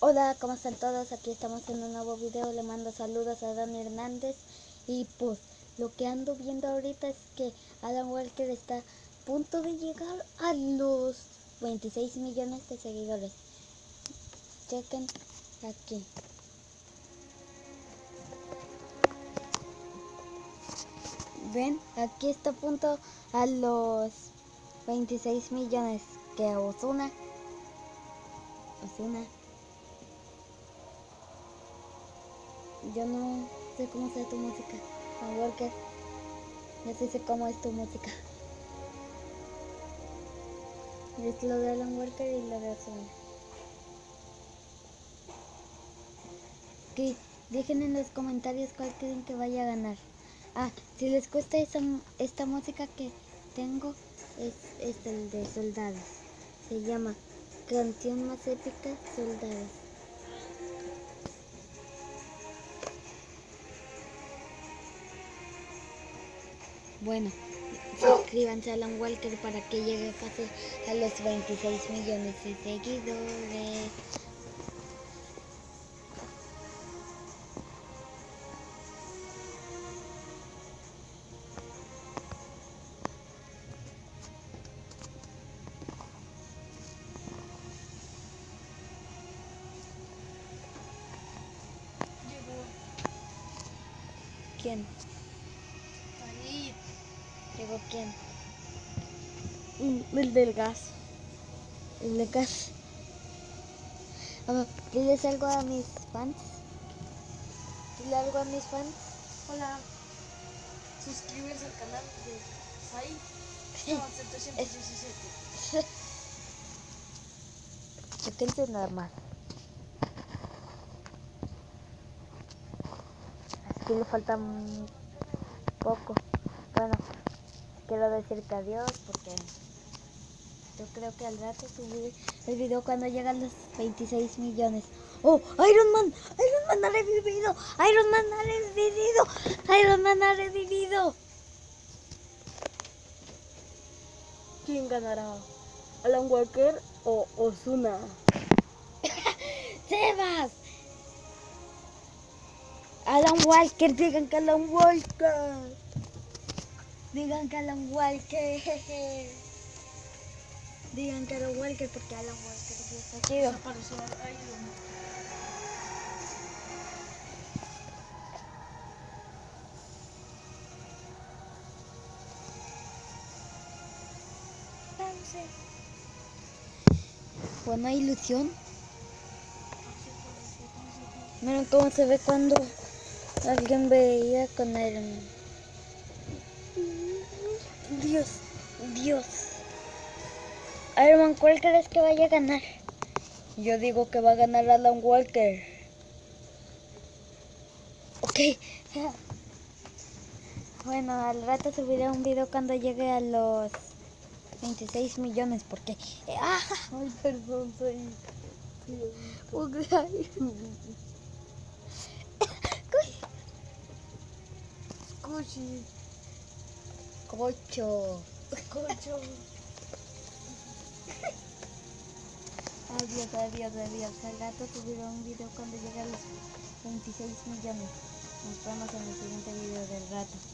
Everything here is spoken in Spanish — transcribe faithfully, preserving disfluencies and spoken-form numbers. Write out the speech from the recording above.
Hola, ¿cómo están todos? Aquí estamos en un nuevo video. Le mando saludos a Dani Hernández. Y pues lo que ando viendo ahorita es que Alan Walker está a punto de llegar a los veintiséis millones de seguidores. Chequen aquí. Ven, aquí está a punto a los veintiséis millones. Que Ozuna Ozuna Yo no sé cómo sea tu música, Alan Walker. Yo sí sé cómo es tu música. Es lo de Alan Walker y lo de Ozuna. Que dejen en los comentarios cuál creen que vaya a ganar. Ah, si les gusta esta, esta música que tengo, es, es el de Soldados. Se llama Canción Más Épica, Soldados. Bueno, suscríbanse a Alan Walker para que llegue fácil a los veintiséis millones de seguidores. ¿Quién? Ahí. ¿Llegó quién? El del gas. El de gas. Diles algo a mis fans. Dile algo a mis fans. Hola. Suscríbanse al canal de Sai. No, setecientos diecisiete. Chequense normal. Aquí le falta un poco. Bueno, quiero decirte adiós porque yo creo que al rato subiré el video cuando llegan los veintiséis millones. ¡Oh! ¡Iron Man! ¡Iron Man ha revivido! ¡Iron Man ha revivido! ¡Iron Man ha revivido! ¿Quién ganará? ¿Alan Walker o Ozuna? ¡Sebas! Alan Walker, digan que Alan Walker. Digan que Alan Walker. Digan que Alan Walker porque Alan Walker es chido. Desapareció Iron Man. Bueno, hay ilusión. Miren cómo se ve cuando alguien veía con Iron Man. Dios, Dios. Iron Man, ¿cuál crees que vaya a ganar? Yo digo que va a ganar Alan Walker. Ok. Bueno, al rato subiré un video cuando llegue a los veintiséis millones porque... Eh, ¡ah! Ay, perdón, soy... Cuchi. Cocho. Cocho. Adiós, adiós, adiós. Al rato subiré un video cuando llegue a los veintiséis millones. Nos vemos en el siguiente video del rato.